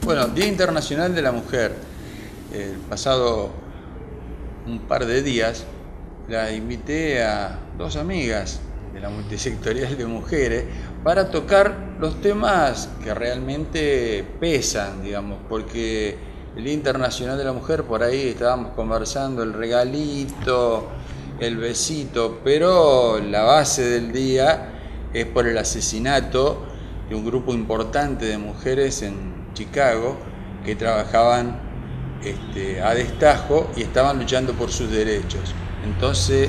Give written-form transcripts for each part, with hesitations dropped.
Bueno, Día Internacional de la Mujer. El pasado un par de días la invité a dos amigas de la multisectorial de mujeres para tocar los temas que realmente pesan, digamos, porque el Día Internacional de la Mujer, por ahí estábamos conversando el regalito, el besito, pero la base del día es por el asesinato de un grupo importante de mujeres en Chicago que trabajaban a destajo y estaban luchando por sus derechos. Entonces,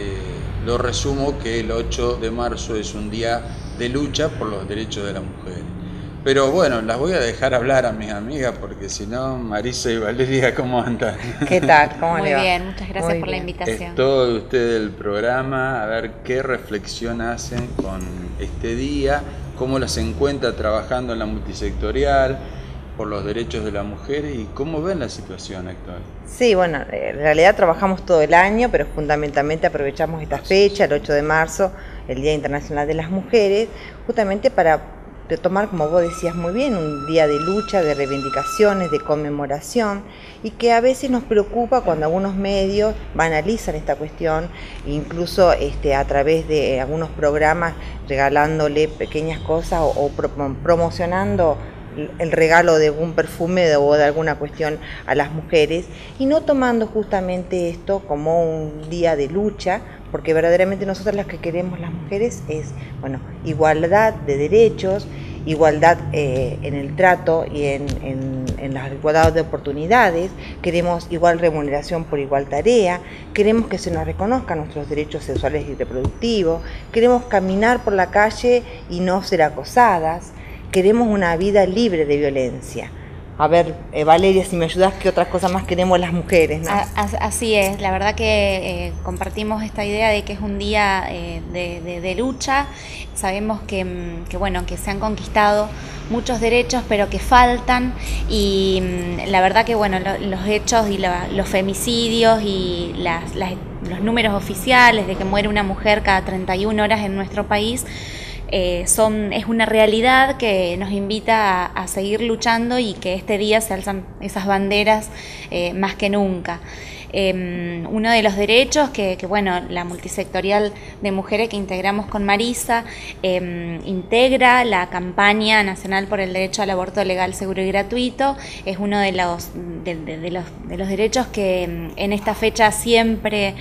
lo resumo que el 8 de marzo es un día de lucha por los derechos de las mujeres. Pero bueno, las voy a dejar hablar a mis amigas porque si no, Marisa y Valeria, ¿cómo andan? ¿Qué tal? ¿Cómo Muy le va? bien, muchas gracias Muy por la bien. invitación. Es todo usted el programa, a ver qué reflexión hacen con este día, cómo las encuentra trabajando en la multisectorial por los derechos de las mujeres y cómo ven la situación actual. Sí, bueno, en realidad trabajamos todo el año, pero fundamentalmente aprovechamos esta fecha, el 8 de marzo, el Día Internacional de las Mujeres, justamente para retomar, como vos decías muy bien, un día de lucha, de reivindicaciones, de conmemoración, y que a veces nos preocupa cuando algunos medios banalizan esta cuestión, incluso a través de algunos programas regalándole pequeñas cosas o promocionando el regalo de algún perfume o de alguna cuestión a las mujeres, y no tomando justamente esto como un día de lucha, porque verdaderamente nosotros las que queremos las mujeres es, bueno, igualdad de derechos, igualdad en el trato y en la igualdad de oportunidades, queremos igual remuneración por igual tarea, queremos que se nos reconozcan nuestros derechos sexuales y reproductivos, queremos caminar por la calle y no ser acosadas, queremos una vida libre de violencia. A ver, Valeria, si me ayudas, ¿qué otras cosas más queremos las mujeres, ¿no? Así es, la verdad que compartimos esta idea de que es un día de lucha. Sabemos bueno, que se han conquistado muchos derechos, pero que faltan, y la verdad que bueno, los hechos y los femicidios y los números oficiales de que muere una mujer cada 31 horas en nuestro país es una realidad que nos invita a seguir luchando, y que este día se alzan esas banderas más que nunca. Uno de los derechos que bueno, la multisectorial de mujeres que integramos con Marisa integra la campaña nacional por el derecho al aborto legal, seguro y gratuito. Es uno de los derechos que en esta fecha siempre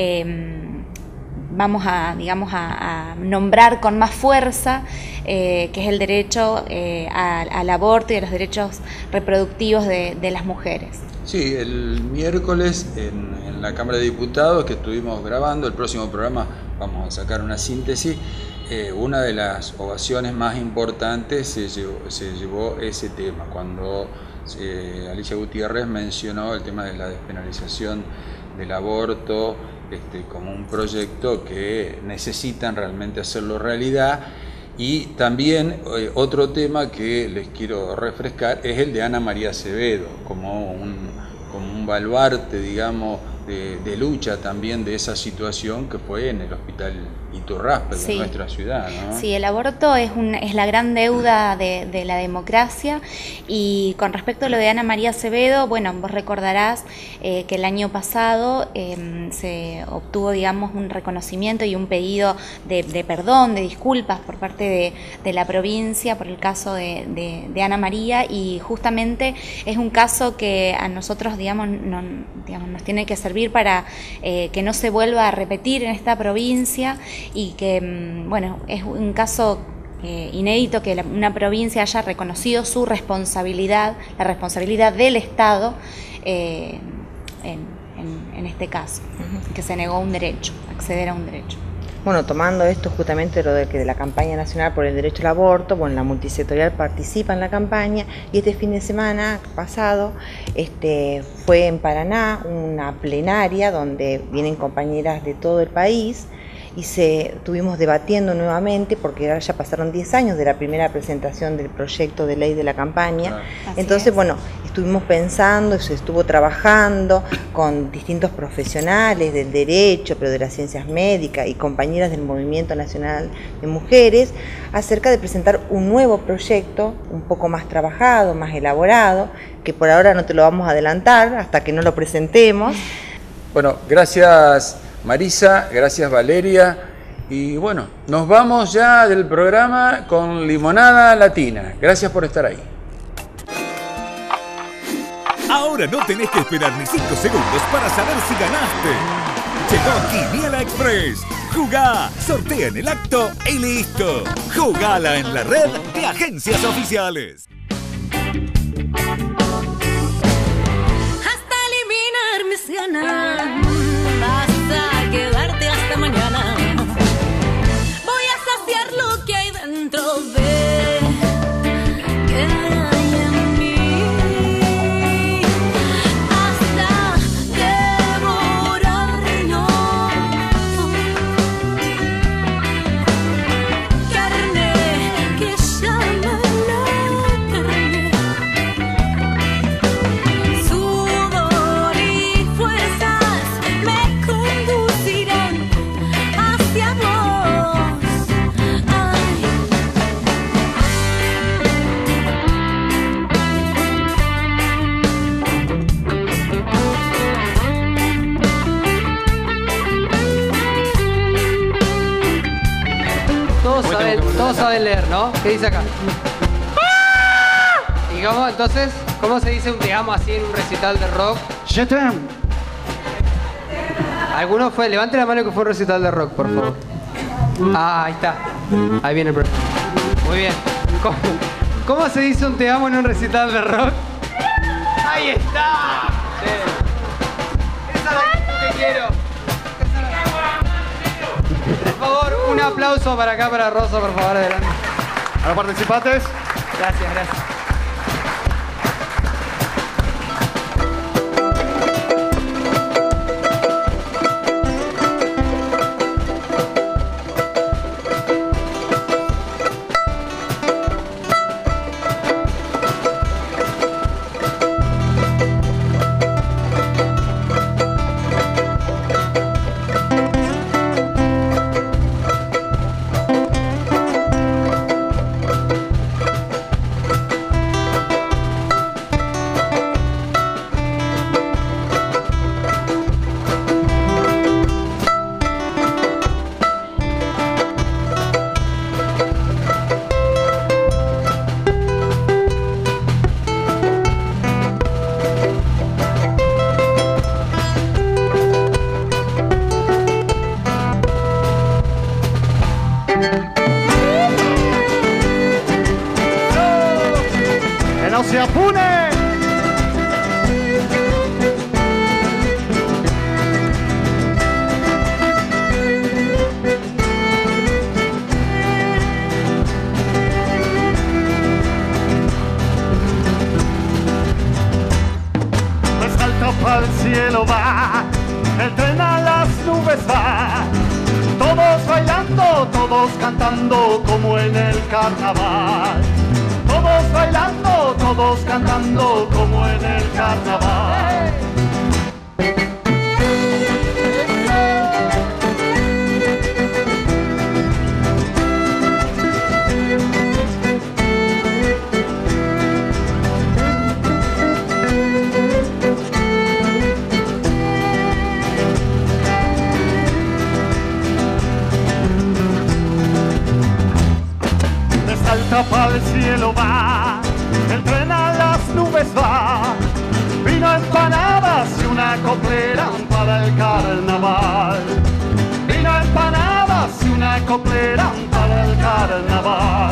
vamos a nombrar con más fuerza, que es el derecho al aborto y a los derechos reproductivos de las mujeres. Sí, el miércoles en la Cámara de Diputados que estuvimos grabando, el próximo programa vamos a sacar una síntesis, una de las ovaciones más importantes se llevó ese tema, cuando Alicia Gutiérrez mencionó el tema de la despenalización del aborto, como un proyecto que necesitan realmente hacerlo realidad. Y también otro tema que les quiero refrescar es el de Ana María Acevedo, como un baluarte, digamos, de lucha también de esa situación que fue en el Hospital Iturraspe de nuestra ciudad, ¿no? Sí, el aborto es la gran deuda de la democracia. Y con respecto a lo de Ana María Acevedo, bueno, vos recordarás que el año pasado se obtuvo, digamos, un reconocimiento y un pedido de perdón, de disculpas por parte de la provincia por el caso de Ana María, y justamente es un caso que a nosotros, digamos, nos tiene que servir para que no se vuelva a repetir en esta provincia, y que, bueno, es un caso inédito que una provincia haya reconocido su responsabilidad, la responsabilidad del Estado en este caso, que se negó un derecho, acceder a un derecho. Bueno, tomando esto justamente lo de la campaña nacional por el derecho al aborto, bueno, la multisectorial participa en la campaña, y este fin de semana pasado fue en Paraná una plenaria donde vienen compañeras de todo el país, y estuvimos debatiendo nuevamente, porque ahora ya pasaron 10 años de la primera presentación del proyecto de ley de la campaña. Claro. Entonces, bueno, estuvimos pensando, se estuvo trabajando con distintos profesionales del derecho, pero de las ciencias médicas y compañeras del Movimiento Nacional de Mujeres, acerca de presentar un nuevo proyecto, un poco más trabajado, más elaborado, que por ahora no te lo vamos a adelantar hasta que no lo presentemos. Bueno, gracias Marisa, gracias Valeria, y bueno, nos vamos ya del programa con Limonada Latina. Gracias por estar ahí. Ahora no tenés que esperar ni 5 segundos para saber si ganaste. Llegó Quiniela Express. Jugá, sortea en el acto y listo. Jugala en la red de agencias oficiales. Hasta eliminar mis ganas, vas a quedarte hasta mañana. Voy a saciar lo que hay dentro de que hay en mí, hasta devorarlo. Carne que llama la carne. Sudor y fuerzas me conducirán hacia vos. Ay. Todos saben leer, ¿no? ¿Qué dice acá? ¿Y cómo, entonces, cómo se dice un te amo así en un recital de rock? Je t'aime. ¿Alguno fue? Levante la mano que fue un recital de rock, por favor. Ah, ahí está. Ahí viene el problema. Muy bien. ¿Cómo se dice un te amo en un recital de rock? ¡Ahí está! Sí. Esa es la actitud que quiero. Por favor, un aplauso para acá, para Rosa, por favor, adelante. A los participantes. Gracias, gracias. ¡Que no se apune! Pues alto para el cielo va, el tren a las nubes va. Todos bailando, todos cantando como en el carnaval. Todos bailando, todos cantando como en el carnaval. Salta para el cielo va, el tren a las nubes va. Vino empanadas y una coplera para el carnaval. Vino empanadas y una coplera para el carnaval.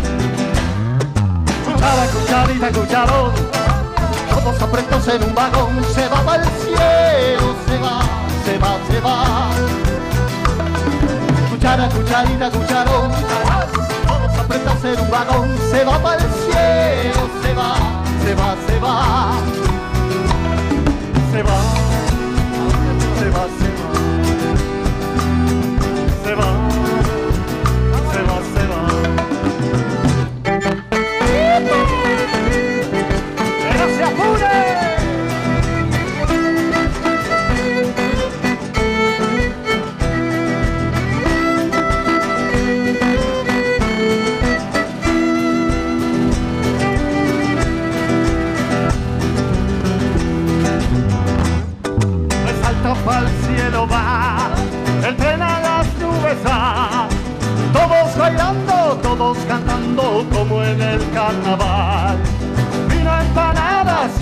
Cuchara, cucharita, cucharón, todos apretados en un vagón. Se va para el cielo, se va, se va, se va. Cuchara, cucharita, cucharón, apretados en un vagón. Se va para el cielo, se va, se va, se va. Se va, se va, se va. Se va.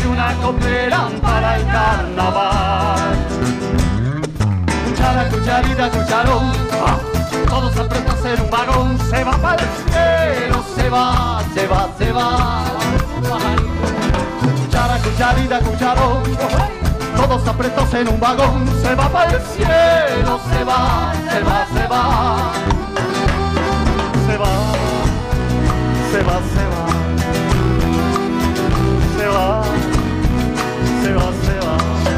y una copera para el carnaval. Cuchara, cucharita, cucharón, todos apretados en un vagón. Se va para el cielo, se va, se va, se va. Cuchara, cucharita, cucharón, todos apretados en un vagón. Se va para el cielo, se va, se va, se va. Se va, se va, se va. Se va, se va, se va.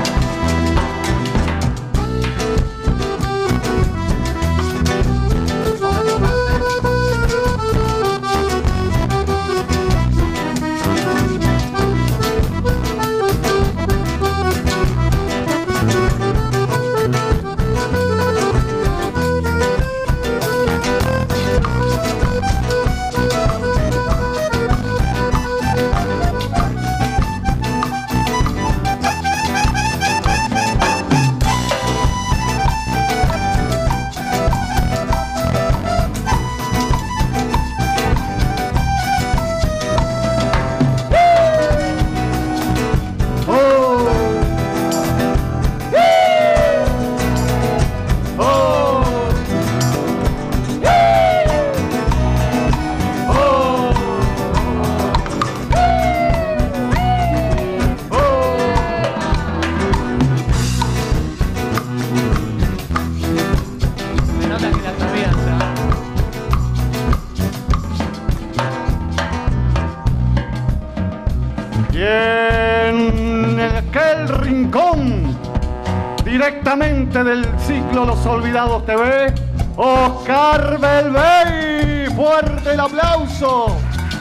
Directamente del ciclo Los Olvidados TV, Oscar Belbey. Fuerte el aplauso.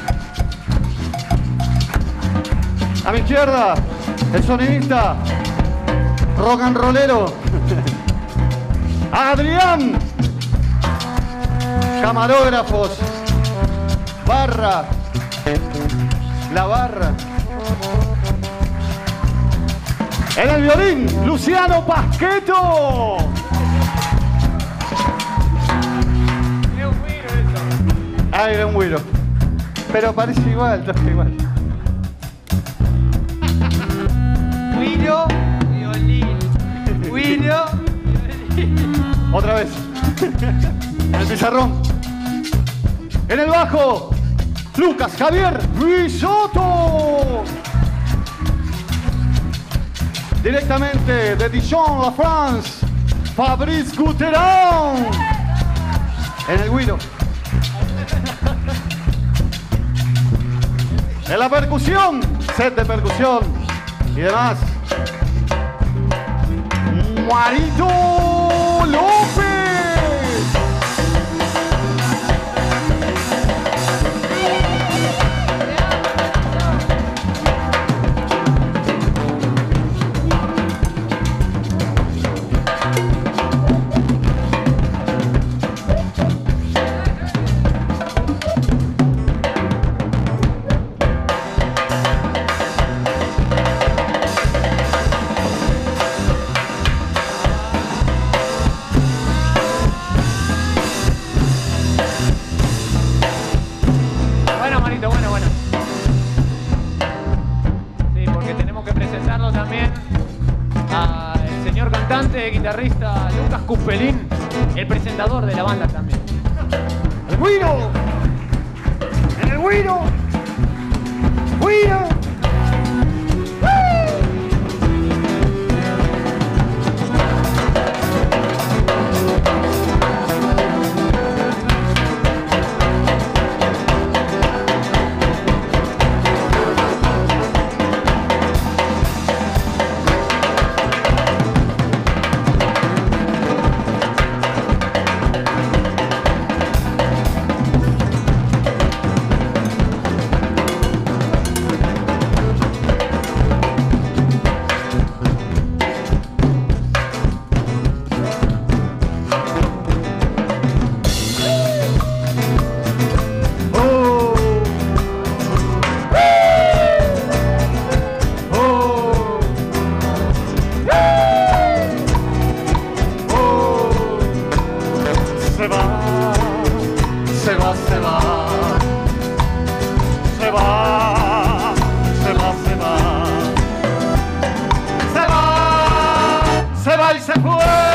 A mi izquierda, el sonidista, rock and rollero, Adrián. Camarógrafos, barra, la barra. En el violín, Luciano Pasquetto. Es un güiro eso. Ah, era un güiro. Pero parece igual, toca igual. Güiro, violín. Güiro, violín. Otra vez. En el pizarrón. En el bajo, Lucas Javier Risotto. Directamente de Dijon, la France, Fabrice Gutteron. En el güiro. En la percusión, set de percusión y demás, Marito López. Guitarrista Lucas Cuspelín, el presentador de la banda también. ¡El güiro! ¡En el güiro! ¡Güiro! se va, se va. se fue.